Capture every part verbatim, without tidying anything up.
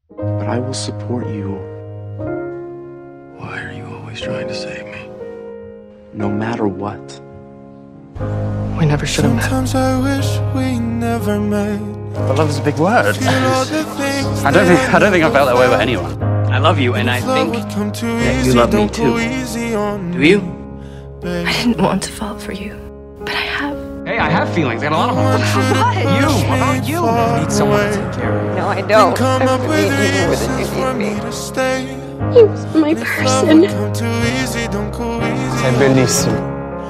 but I will support you. Why are you always trying to save me? No matter what. We never should have met. Sometimes I wish we never met. But love is a big word. I don't think I don't think I felt that way about anyone. I love you, and I think that you love me too. Do you? I didn't want to fall for you, but I have. Hey, I have feelings. I got a lot of them. What? You, about you. You need someone to take care of you. No, I don't. I really need you more than you need me. He was my person. Sei bellissimo.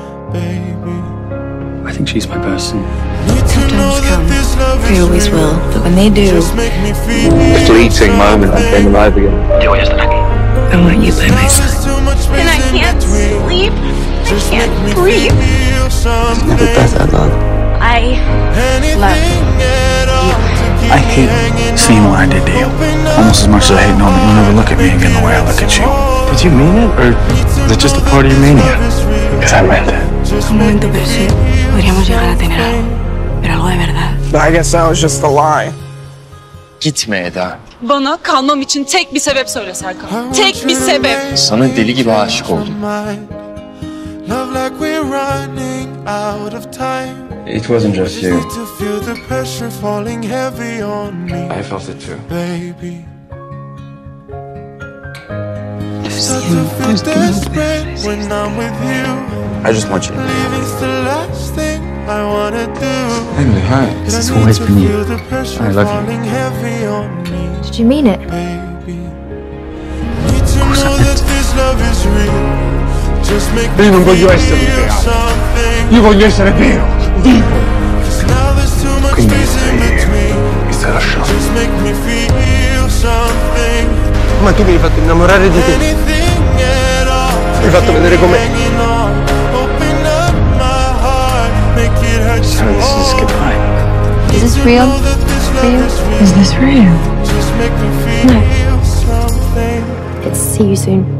I think she's my person. Sometimes come. They always will, but when they do, A fleeting moment, I came alive again. I want you by my side. And I can't sleep. I can't breathe. Never breath I love. I love you. I hate seeing what I did to you. Almost as much as I hate knowing that you'll never look at me again the way I look at you. Did you mean it, or is it just a part of your mania? Because I meant it. Un momento perfecto. Podríamos llegar a tener algo, pero algo de verdad. But I guess that was just a lie. Gitme Eda. Bana kalmam için tek bir sebep söyle Serkan. Tek bir sebep. Sana deli gibi aşık oldum. Love like we're running out of time. It wasn't just you. To feel the pressure falling heavy on me. I felt it too. Baby. Start to feel desperate when I'm with you. I just want you to be happy. Leaving's the last thing I wanna do. Emily, hi. This has always been you. I love you. Did you mean it? Baby. Need to know that this love is real. Just make me Io non voglio essere feel vero. something. Io voglio essere vero. Vivo. Cause now there's too much space in between. Is that a shot? Just make me feel something. Ma tu mi hai fatto innamorare di te. Anything at all. Mi hai fatto vedere com'è. Hanging on. Open up my heart. Make it hurt So this is goodbye. Is this real? Real? Is this real? Just make me feel something. It's see you soon.